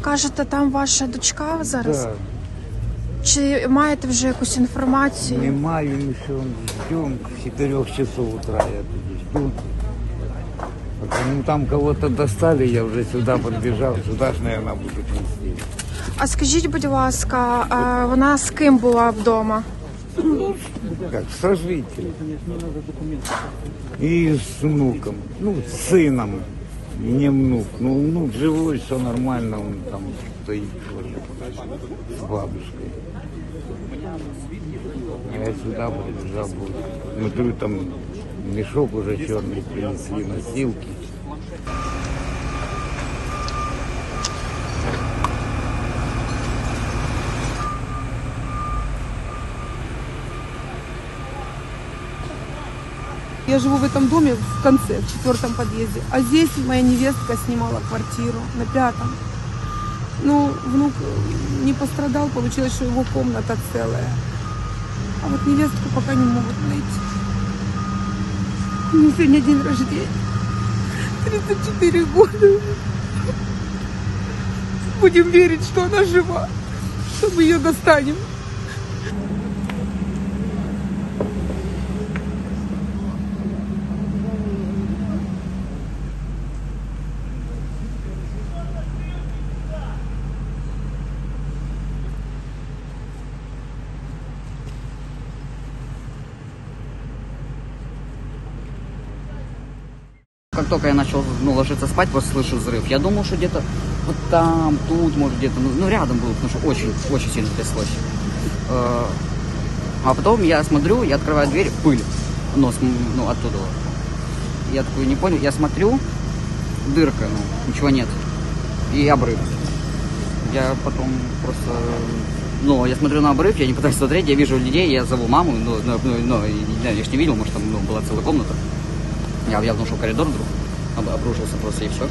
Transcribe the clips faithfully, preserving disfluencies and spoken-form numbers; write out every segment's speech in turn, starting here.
кажете, там ваша дочка зараз? Да. Чи маєте вже якусь інформацію? Не маю еще, ждем с четырёх часов утра, я тут жду. Ну, там кого-то достали, я уже сюда подбежал, сюда ж, наверное, будут нести. А скажіть, будь ласка, а вона з ким була вдома? Как, сожитель. И с внуком, ну, с сыном, не внук. Ну, внук живой, все нормально, он там стоит с бабушкой. Я сюда подбежал, смотрю, там мешок уже черный принесли, носилки. Я живу в этом доме в конце, в четвертом подъезде. А здесь моя невестка снимала квартиру на пятом. Ну, внук не пострадал, получилось, что его комната целая. А вот невестку пока не могут найти. У нее сегодня день рождения. тридцать четыре года. Будем верить, что она жива, что мы ее достанем. Как только я начал ну, ложиться спать, просто слышу взрыв. Я думал, что где-то вот там, тут, может где-то, ну, ну рядом было, потому что очень, очень сильно тряслось. А потом я смотрю, я открываю дверь, пыль, нос, ну, оттуда. Я такой не понял, я смотрю, дырка, ну, ничего нет. И обрыв. Я потом просто, ну, я смотрю на обрыв, я не пытаюсь смотреть, я вижу людей, я зову маму, ну, ну, ну я ж не видел, может там ну, была целая комната. Я явно ушел в коридор вдруг, обрушился просто и все.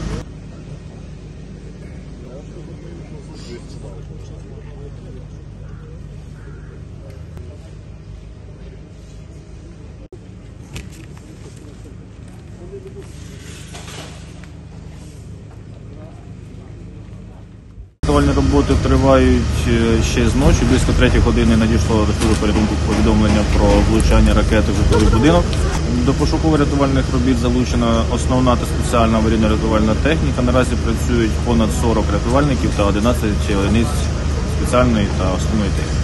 Рятувальні роботи тривають ще з ночі. Близько третьої години надійшло до служби порятунку повідомлення про влучання ракети в житловий будинок. До пошуково-рятувальних робіт залучена основна та спеціальна аварійно-рятувальна техніка. Наразі працюють понад сорок рятувальників та одинадцять одиниць спеціальної та основної техніки.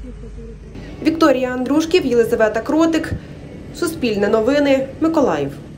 Вікторія Андрушків, Єлизавета Кротик, Суспільне новини, Миколаїв.